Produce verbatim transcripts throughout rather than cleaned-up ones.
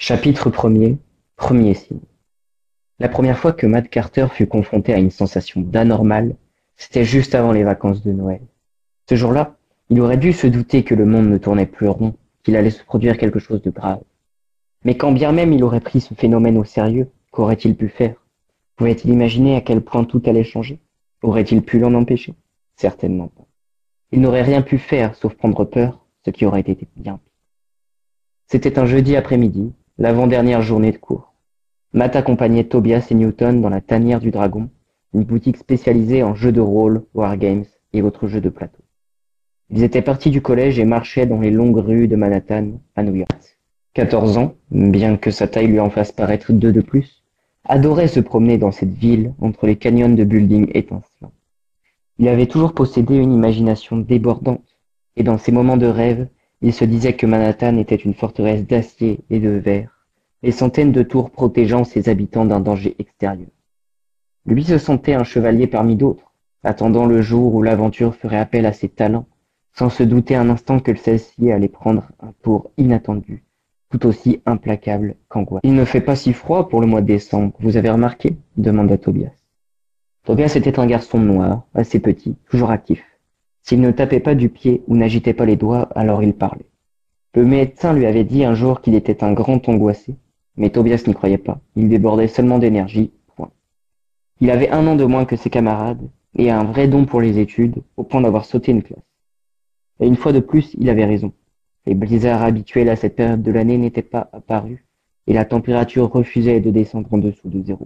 Chapitre premier. Premier signe. La première fois que Matt Carter fut confronté à une sensation d'anormal, c'était juste avant les vacances de Noël. Ce jour-là, il aurait dû se douter que le monde ne tournait plus rond, qu'il allait se produire quelque chose de grave. Mais quand bien même il aurait pris ce phénomène au sérieux, qu'aurait-il pu faire? Pouvait-il imaginer à quel point tout allait changer? Aurait-il pu l'en empêcher? Certainement pas. Il n'aurait rien pu faire sauf prendre peur, ce qui aurait été bien pire. C'était un jeudi après-midi, l'avant-dernière journée de cours. Matt accompagnait Tobias et Newton dans la tanière du Dragon, une boutique spécialisée en jeux de rôle, wargames et autres jeux de plateau. Ils étaient partis du collège et marchaient dans les longues rues de Manhattan, à New York. quatorze ans, bien que sa taille lui en fasse paraître deux de plus, adorait se promener dans cette ville entre les canyons de buildings étincelants. Il avait toujours possédé une imagination débordante, et dans ses moments de rêve, il se disait que Manhattan était une forteresse d'acier et de verre, les centaines de tours protégeant ses habitants d'un danger extérieur. Lui se sentait un chevalier parmi d'autres, attendant le jour où l'aventure ferait appel à ses talents, sans se douter un instant que celle-ci allait prendre un tour inattendu, tout aussi implacable qu'angoissant. Il ne fait pas si froid pour le mois de décembre, vous avez remarqué? Demanda Tobias. Tobias était un garçon noir, assez petit, toujours actif. S'il ne tapait pas du pied ou n'agitait pas les doigts, alors il parlait. Le médecin lui avait dit un jour qu'il était un grand angoissé, mais Tobias n'y croyait pas. Il débordait seulement d'énergie, point. Il avait un an de moins que ses camarades, et un vrai don pour les études, au point d'avoir sauté une classe. Et une fois de plus, il avait raison. Les blizzards habituels à cette période de l'année n'étaient pas apparus, et la température refusait de descendre en dessous de zéro.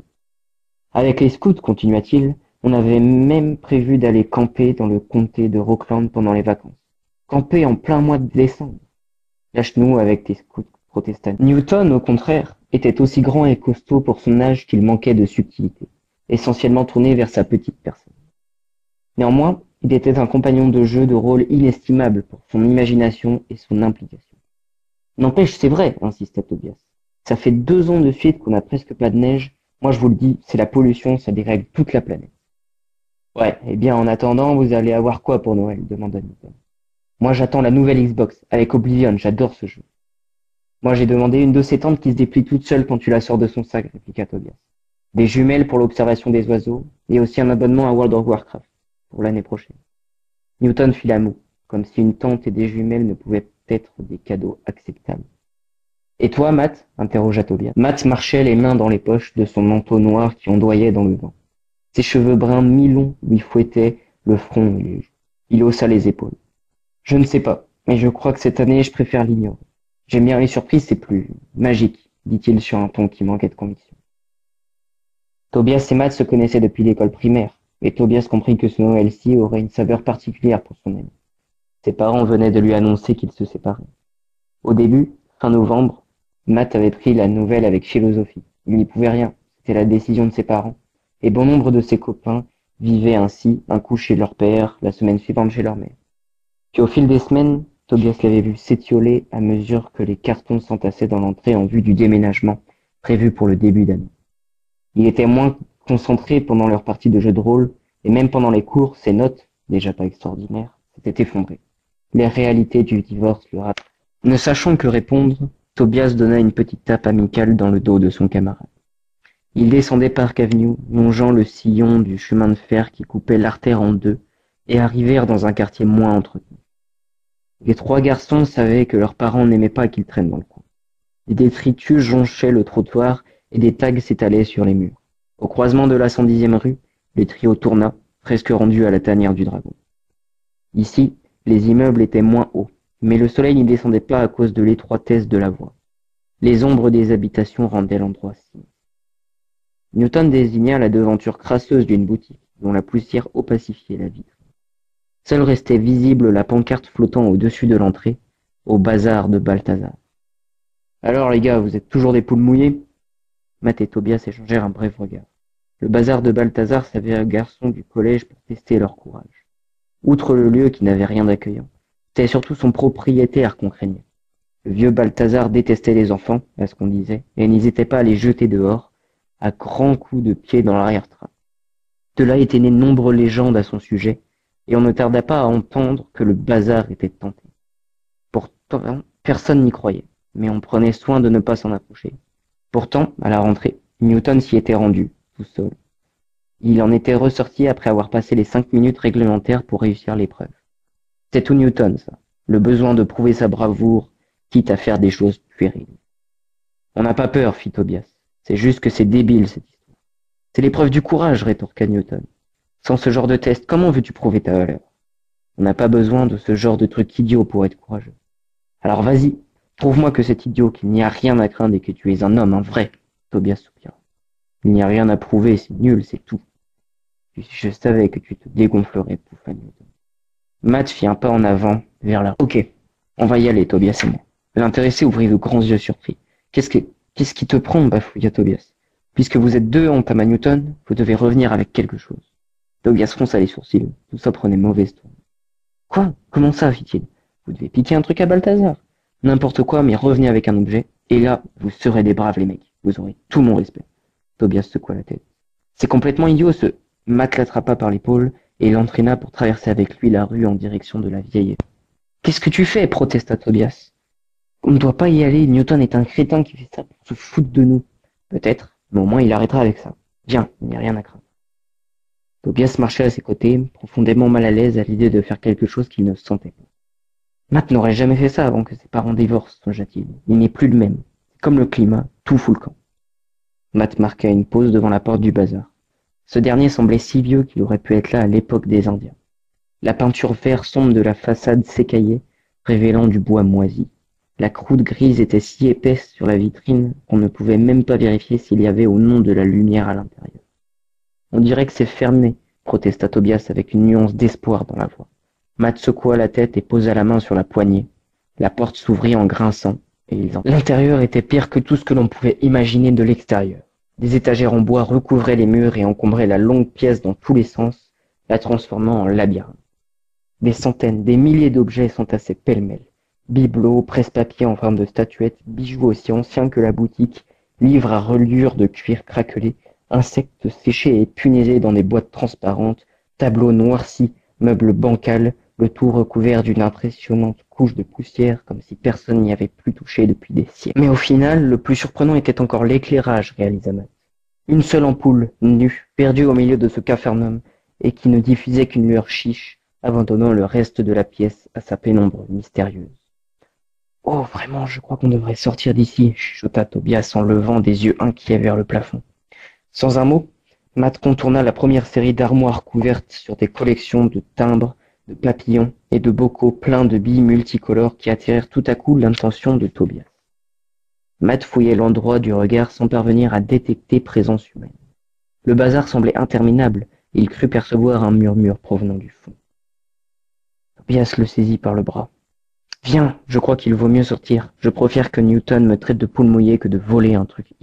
Avec les scouts, continua-t-il, on avait même prévu d'aller camper dans le comté de Rockland pendant les vacances. Camper en plein mois de décembre. Lâche-nous avec tes scouts protestants. Newton, au contraire, était aussi grand et costaud pour son âge qu'il manquait de subtilité, essentiellement tourné vers sa petite personne. Néanmoins, il était un compagnon de jeu de rôle inestimable pour son imagination et son implication. N'empêche, c'est vrai, insista Tobias. Ça fait deux ans de suite qu'on n'a presque pas de neige. Moi, je vous le dis, c'est la pollution, ça dérègle toute la planète. Ouais, eh bien, en attendant, vous allez avoir quoi pour Noël? Demanda Newton. Moi, j'attends la nouvelle Xbox, avec Oblivion, j'adore ce jeu. Moi, j'ai demandé une de ces tentes qui se déplie toute seule quand tu la sors de son sac, répliqua Tobias. Des jumelles pour l'observation des oiseaux, et aussi un abonnement à World of Warcraft, pour l'année prochaine. Newton fit la moue, comme si une tente et des jumelles ne pouvaient être des cadeaux acceptables. Et toi, Matt? Interrogea Tobias. Matt marchait les mains dans les poches de son manteau noir qui ondoyait dans le vent. Ses cheveux bruns mi-longs lui fouettaient le front et les joues. Il haussa les épaules. Je ne sais pas, mais je crois que cette année, je préfère l'ignorer. J'aime bien les surprises, c'est plus magique, dit-il sur un ton qui manquait de conviction. Tobias et Matt se connaissaient depuis l'école primaire, et Tobias comprit que ce Noël-ci aurait une saveur particulière pour son ami. Ses parents venaient de lui annoncer qu'ils se séparaient. Au début, fin novembre, Matt avait pris la nouvelle avec philosophie. Il n'y pouvait rien, c'était la décision de ses parents, et bon nombre de ses copains vivaient ainsi, un coup chez leur père, la semaine suivante chez leur mère. Puis au fil des semaines, Tobias l'avait vu s'étioler à mesure que les cartons s'entassaient dans l'entrée en vue du déménagement prévu pour le début d'année. Il était moins concentré pendant leur partie de jeu de rôle, et même pendant les cours, ses notes, déjà pas extraordinaires, s'étaient effondrées. Les réalités du divorce le rattrapaient. Ne sachant que répondre, Tobias donna une petite tape amicale dans le dos de son camarade. Ils descendaient Park Avenue, longeant le sillon du chemin de fer qui coupait l'artère en deux, et arrivèrent dans un quartier moins entretenu. Les trois garçons savaient que leurs parents n'aimaient pas qu'ils traînent dans le coin. Des détritus jonchaient le trottoir et des tags s'étalaient sur les murs. Au croisement de la cent dixième rue, le trio tourna, presque rendu à la tanière du Dragon. Ici, les immeubles étaient moins hauts, mais le soleil n'y descendait pas à cause de l'étroitesse de la voie. Les ombres des habitations rendaient l'endroit sinistre. Newton désigna la devanture crasseuse d'une boutique, dont la poussière opacifiait la vitre. Seule restait visible la pancarte flottant au-dessus de l'entrée, au bazar de Balthazar. Alors les gars, vous êtes toujours des poules mouillées? Matt et Tobias échangèrent un bref regard. Le bazar de Balthazar servait aux garçons du collège pour tester leur courage. Outre le lieu qui n'avait rien d'accueillant, c'était surtout son propriétaire qu'on craignait. Le vieux Balthazar détestait les enfants, à ce qu'on disait, et n'hésitait pas à les jeter dehors, à grands coups de pied dans l'arrière-train. De là étaient nées de nombreuses légendes à son sujet, et on ne tarda pas à entendre que le bazar était tenté. Pourtant, personne n'y croyait. mais on prenait soin de ne pas s'en approcher. Pourtant, à la rentrée, Newton s'y était rendu, tout seul. Il en était ressorti après avoir passé les cinq minutes réglementaires pour réussir l'épreuve. C'est tout Newton, ça. Le besoin de prouver sa bravoure, quitte à faire des choses puériles. On n'a pas peur, fit Tobias. C'est juste que c'est débile, cette histoire. C'est l'épreuve du courage, rétorqua Newton. Sans ce genre de test, comment veux-tu prouver ta valeur? On n'a pas besoin de ce genre de truc idiot pour être courageux. Alors vas-y, prouve-moi que c'est idiot, qu'il n'y a rien à craindre et que tu es un homme, un vrai. Tobias soupira. Il n'y a rien à prouver, c'est nul, c'est tout. Je savais que tu te dégonflerais, pouffa Newton. Matt fit un pas en avant vers la... Ok, on va y aller, Tobias et moi. L'intéressé ouvrit de grands yeux surpris. Qu'est-ce que... Qu'est-ce qui te prend, bafouilla Tobias. Puisque vous êtes deux, entama Newton, vous devez revenir avec quelque chose. Tobias fronça les sourcils. Tout ça prenait mauvaise tournure. Quoi? Comment ça, fit-il? Vous devez piquer un truc à Balthazar. N'importe quoi, mais revenez avec un objet, et là, vous serez des braves, les mecs. Vous aurez tout mon respect. Tobias secoua la tête. C'est complètement idiot, ce... Matt l'attrapa par l'épaule et l'entraîna pour traverser avec lui la rue en direction de la vieille école. Qu'est-ce que tu fais? Protesta Tobias. On ne doit pas y aller, Newton est un crétin qui fait ça pour se foutre de nous. Peut-être, mais au moins il arrêtera avec ça. Viens, il n'y a rien à craindre. Tobias marchait à ses côtés, profondément mal à l'aise à l'idée de faire quelque chose qu'il ne sentait pas. Matt n'aurait jamais fait ça avant que ses parents divorcent, songea-t-il. Il n'est plus le même. Comme le climat, tout fout le camp. Matt marqua une pause devant la porte du bazar. Ce dernier semblait si vieux qu'il aurait pu être là à l'époque des Indiens. La peinture vert sombre de la façade s'écaillait, révélant du bois moisi. La croûte grise était si épaisse sur la vitrine qu'on ne pouvait même pas vérifier s'il y avait ou non de la lumière à l'intérieur. On dirait que c'est fermé, protesta Tobias avec une nuance d'espoir dans la voix. Matt secoua la tête et posa la main sur la poignée. La porte s'ouvrit en grinçant, et ils en... L'intérieur était pire que tout ce que l'on pouvait imaginer de l'extérieur. Des étagères en bois recouvraient les murs et encombraient la longue pièce dans tous les sens, la transformant en labyrinthe. Des centaines, des milliers d'objets s'entassaient pêle-mêle. Bibelots, presse-papier en forme de statuettes, bijoux aussi anciens que la boutique, livres à reliure de cuir craquelé, insectes séchés et punaisés dans des boîtes transparentes, tableaux noircis, meubles bancals, le tout recouvert d'une impressionnante couche de poussière, comme si personne n'y avait plus touché depuis des siècles. Mais au final, le plus surprenant était encore l'éclairage, réalisa Matt. Une seule ampoule, nue, perdue au milieu de ce capharnaüm, et qui ne diffusait qu'une lueur chiche, abandonnant le reste de la pièce à sa pénombre mystérieuse. « Oh, vraiment, je crois qu'on devrait sortir d'ici, » chuchota Tobias en levant des yeux inquiets vers le plafond. Sans un mot, Matt contourna la première série d'armoires couvertes sur des collections de timbres, de papillons et de bocaux pleins de billes multicolores qui attirèrent tout à coup l'attention de Tobias. Matt fouillait l'endroit du regard sans parvenir à détecter présence humaine. Le bazar semblait interminable et il crut percevoir un murmure provenant du fond. Tobias le saisit par le bras. « Viens, je crois qu'il vaut mieux sortir. Je préfère que Newton me traite de poule mouillée que de voler un truc ici. »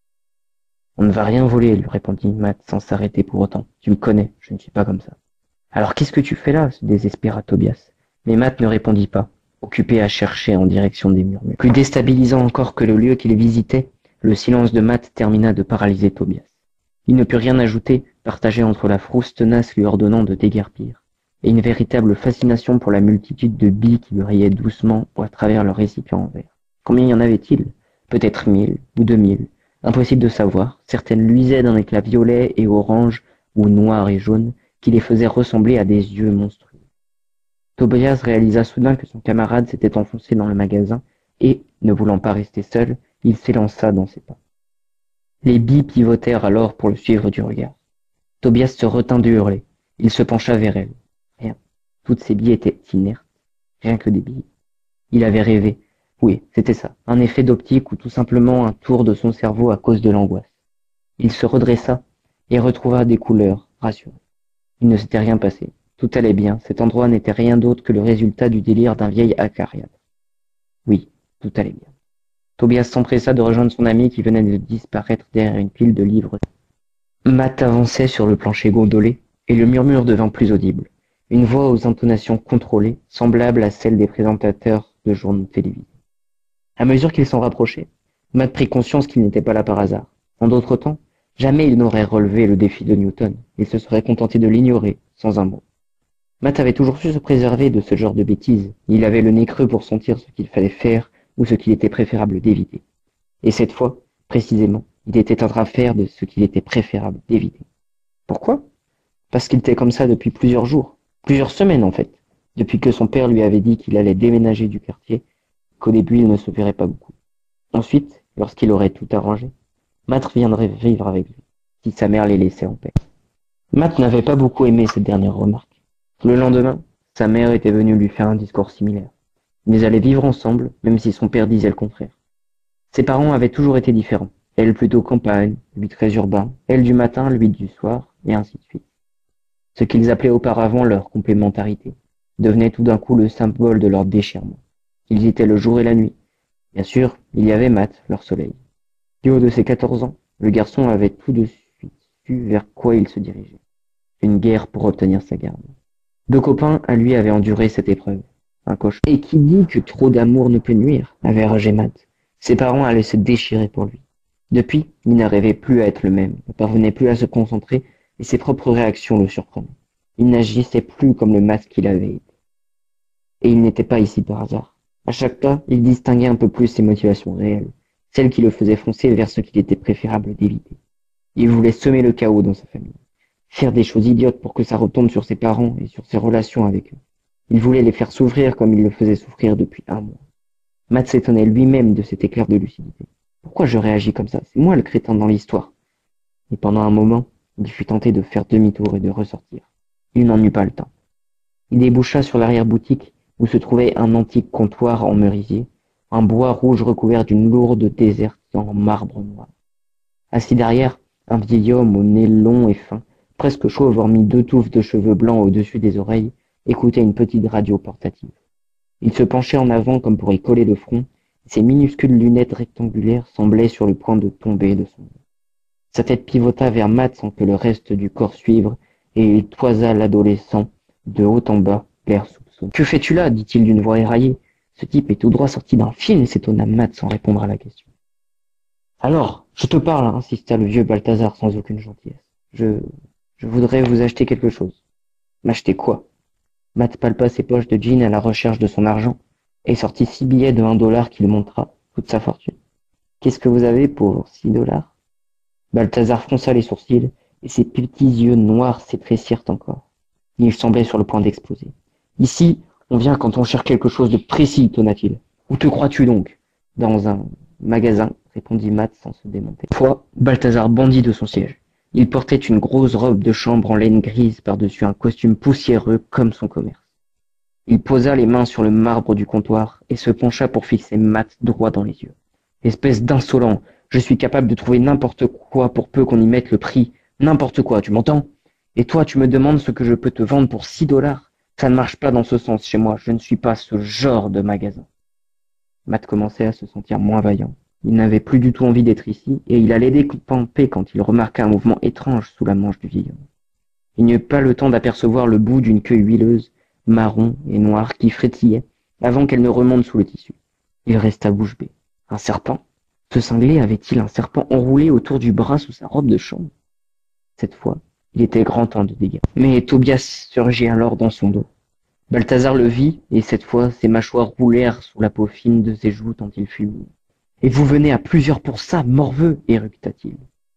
On ne va rien voler, lui répondit Matt sans s'arrêter pour autant. Tu me connais, je ne suis pas comme ça. Alors qu'est-ce que tu fais là? Se désespéra Tobias. Mais Matt ne répondit pas, occupé à chercher en direction des murmures. Plus déstabilisant encore que le lieu qu'il visitait, le silence de Matt termina de paralyser Tobias. Il ne put rien ajouter, partagé entre la frousse tenace lui ordonnant de déguerpir, et une véritable fascination pour la multitude de billes qui brillaient doucement à travers le récipient en verre. Combien y en avait-il? Peut-être mille ou deux mille. Impossible de savoir, certaines luisaient d'un éclat violet et orange ou noir et jaune qui les faisaient ressembler à des yeux monstrueux. Tobias réalisa soudain que son camarade s'était enfoncé dans le magasin et, ne voulant pas rester seul, il s'élança dans ses pas. Les billes pivotèrent alors pour le suivre du regard. Tobias se retint de hurler. Il se pencha vers elle. Rien. Toutes ces billes étaient inertes. Rien que des billes. Il avait rêvé. Oui, c'était ça. Un effet d'optique ou tout simplement un tour de son cerveau à cause de l'angoisse. Il se redressa et retrouva des couleurs, rassuré. Il ne s'était rien passé. Tout allait bien. Cet endroit n'était rien d'autre que le résultat du délire d'un vieil acariâtre. Oui, tout allait bien. Tobias s'empressa de rejoindre son ami qui venait de disparaître derrière une pile de livres. Matt avançait sur le plancher gondolé et le murmure devint plus audible. Une voix aux intonations contrôlées, semblable à celle des présentateurs de journaux télévisés. À mesure qu'il s'en rapprochait, Matt prit conscience qu'il n'était pas là par hasard. En d'autres temps, jamais il n'aurait relevé le défi de Newton. Il se serait contenté de l'ignorer, sans un mot. Matt avait toujours su se préserver de ce genre de bêtises. Il avait le nez creux pour sentir ce qu'il fallait faire ou ce qu'il était préférable d'éviter. Et cette fois, précisément, il était en train de faire de ce qu'il était préférable d'éviter. Pourquoi? Parce qu'il était comme ça depuis plusieurs jours, plusieurs semaines en fait, depuis que son père lui avait dit qu'il allait déménager du quartier, qu'au début il ne se verrait pas beaucoup. Ensuite, lorsqu'il aurait tout arrangé, Matt viendrait vivre avec lui, si sa mère les laissait en paix. Matt n'avait pas beaucoup aimé cette dernière remarque. Le lendemain, sa mère était venue lui faire un discours similaire. Ils allaient vivre ensemble, même si son père disait le contraire. Ses parents avaient toujours été différents. Elle plutôt campagne, lui très urbain, elle du matin, lui du soir, et ainsi de suite. Ce qu'ils appelaient auparavant leur complémentarité devenait tout d'un coup le symbole de leur déchirement. Ils étaient le jour et la nuit. Bien sûr, il y avait Matt, leur soleil. Du haut de ses quatorze ans, le garçon avait tout de suite su vers quoi il se dirigeait. Une guerre pour obtenir sa garde. Deux copains à lui avaient enduré cette épreuve. Un cochon. Et qui dit que trop d'amour ne peut nuire, avait ragé Matt. Ses parents allaient se déchirer pour lui. Depuis, il n'arrivait plus à être le même, ne parvenait plus à se concentrer, et ses propres réactions le surprenaient. Il n'agissait plus comme le Matt qu'il avait été. Et il n'était pas ici par hasard. À chaque pas, il distinguait un peu plus ses motivations réelles, celles qui le faisaient foncer vers ce qu'il était préférable d'éviter. Il voulait semer le chaos dans sa famille, faire des choses idiotes pour que ça retombe sur ses parents et sur ses relations avec eux. Il voulait les faire souffrir comme il le faisait souffrir depuis un mois. Matt s'étonnait lui-même de cet éclair de lucidité. Pourquoi je réagis comme ça? C'est moi le crétin dans l'histoire. Et pendant un moment, il fut tenté de faire demi-tour et de ressortir. Il n'en eut pas le temps. Il déboucha sur l'arrière-boutique où se trouvait un antique comptoir en merisier, un bois rouge recouvert d'une lourde déserte en marbre noir. Assis derrière, un vieil homme au nez long et fin, presque chauve hormis deux touffes de cheveux blancs au-dessus des oreilles, écoutait une petite radio portative. Il se penchait en avant comme pour y coller le front, et ses minuscules lunettes rectangulaires semblaient sur le point de tomber de son nez. Sa tête pivota vers Matt sans que le reste du corps suive, et il toisa l'adolescent de haut en bas, l'air soupçonneux. « Que fais-tu là » dit-il d'une voix éraillée. « Ce type est tout droit sorti d'un film » s'étonna Matt sans répondre à la question. « Alors, je te parle » insista le vieux Balthazar sans aucune gentillesse. « Je... je voudrais vous acheter quelque chose. »« M'acheter quoi ?» Matt palpa ses poches de jean à la recherche de son argent et sortit six billets de un dollar qu'il montra, toute sa fortune. « Qu'est-ce que vous avez pour six dollars » Balthazar fronça les sourcils et ses petits yeux noirs s'étrécirent encore. Il semblait sur le point d'exploser. « Ici, on vient quand on cherche quelque chose de précis, tonna-t-il. Où te crois-tu donc ? Dans un magasin, répondit Matt sans se démonter. Cette fois, Balthazar bondit de son siège. Il portait une grosse robe de chambre en laine grise par-dessus un costume poussiéreux comme son commerce. Il posa les mains sur le marbre du comptoir et se pencha pour fixer Matt droit dans les yeux. Espèce d'insolent, je suis capable de trouver n'importe quoi pour peu qu'on y mette le prix. N'importe quoi, tu m'entends ? Et toi, tu me demandes ce que je peux te vendre pour six dollars ? Ça ne marche pas dans ce sens chez moi, je ne suis pas ce genre de magasin. Matt commençait à se sentir moins vaillant. Il n'avait plus du tout envie d'être ici, et il allait décamper quand il remarqua un mouvement étrange sous la manche du vieil homme. Il n'eut pas le temps d'apercevoir le bout d'une queue huileuse, marron et noire, qui frétillait, avant qu'elle ne remonte sous le tissu. Il resta bouche bée. Un serpent ? Ce cinglé avait-il un serpent enroulé autour du bras sous sa robe de chambre ? Cette fois, il était grand temps de dégâts. Mais Tobias surgit alors dans son dos. Balthazar le vit, et cette fois, ses mâchoires roulèrent sous la peau fine de ses joues tant il fut. « Et vous venez à plusieurs pour ça, morveux !» éructa-t-il.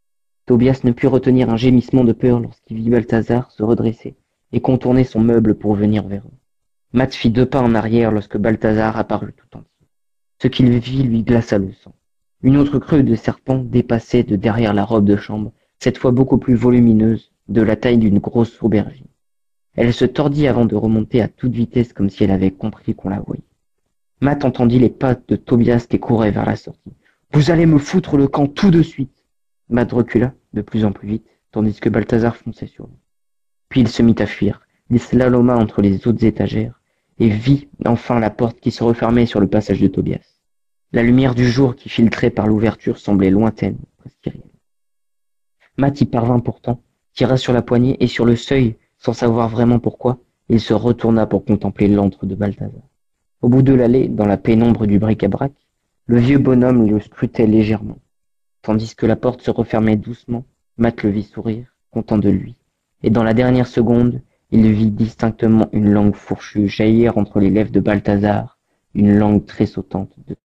Tobias ne put retenir un gémissement de peur lorsqu'il vit Balthazar se redresser et contourner son meuble pour venir vers eux. Matt fit deux pas en arrière lorsque Balthazar apparut tout entier. Ce qu'il vit lui glaça le sang. Une autre queue de serpent dépassait de derrière la robe de chambre, cette fois beaucoup plus volumineuse, de la taille d'une grosse aubergine. Elle se tordit avant de remonter à toute vitesse comme si elle avait compris qu'on la voyait. Matt entendit les pas de Tobias qui courait vers la sortie. « Vous allez me foutre le camp tout de suite !» Matt recula de plus en plus vite, tandis que Balthazar fonçait sur lui. Puis il se mit à fuir, il slaloma entre les autres étagères, et vit enfin la porte qui se refermait sur le passage de Tobias. La lumière du jour qui filtrait par l'ouverture semblait lointaine, presque irréelle. Matt y parvint pourtant, tira sur la poignée et sur le seuil, sans savoir vraiment pourquoi, il se retourna pour contempler l'antre de Balthazar. Au bout de l'allée, dans la pénombre du bric-à-brac, le vieux bonhomme le scrutait légèrement. Tandis que la porte se refermait doucement, Matt le vit sourire, content de lui, et dans la dernière seconde, il vit distinctement une langue fourchue jaillir entre les lèvres de Balthazar, une langue tressautante de